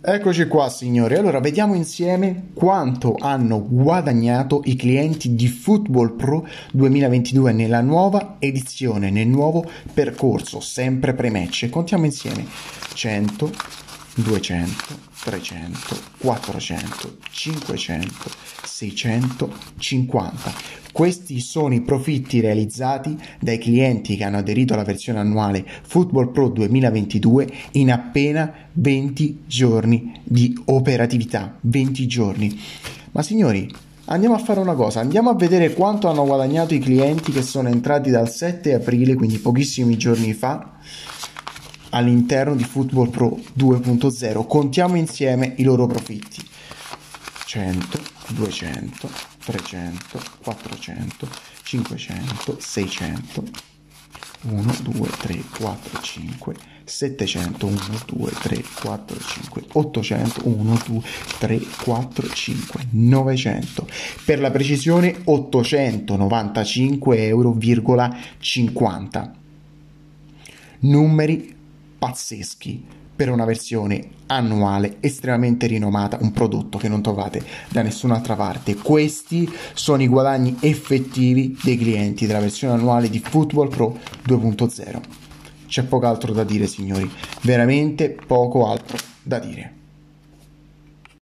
Eccoci qua signori, allora vediamo insieme quanto hanno guadagnato i clienti di Football Pro 2022 nella nuova edizione, nel nuovo percorso, sempre pre-match. Contiamo insieme 100, 200, 300, 400, 500, 650. Questi sono i profitti realizzati dai clienti che hanno aderito alla versione annuale Football Pro 2022 in appena 20 giorni di operatività. 20 giorni. Ma signori, andiamo a fare una cosa, andiamo a vedere quanto hanno guadagnato i clienti che sono entrati dal 7 aprile, quindi pochissimi giorni fa, all'interno di Football Pro 2.0. Contiamo insieme i loro profitti. 100, 200, 300, 400, 500, 600, 1, 2, 3, 4, 5, 700, 1, 2, 3, 4, 5, 800, 1, 2, 3, 4, 5, 900. Per la precisione 895,50 €. Numeri pazzeschi per una versione annuale estremamente rinomata, un prodotto che non trovate da nessun'altra parte. Questi sono i guadagni effettivi dei clienti della versione annuale di Football Pro 2.0. C'è poco altro da dire signori, veramente poco altro da dire.